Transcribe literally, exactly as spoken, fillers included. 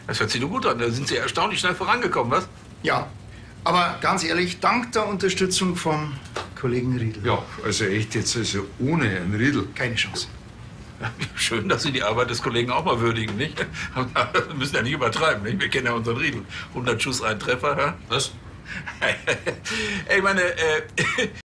Das hört sich doch gut an. Da sind Sie erstaunlich schnell vorangekommen, was? Ja, aber ganz ehrlich, dank der Unterstützung vom Kollegen Riedl. Ja, also echt jetzt also ohne Herrn Riedl. Keine Chance. Ja, schön, dass Sie die Arbeit des Kollegen auch mal würdigen, nicht? Wir müssen ja nicht übertreiben, nicht? Wir kennen ja unseren Riedl. hundert Schuss, ein Treffer, ja? Was? Ey, meine, äh,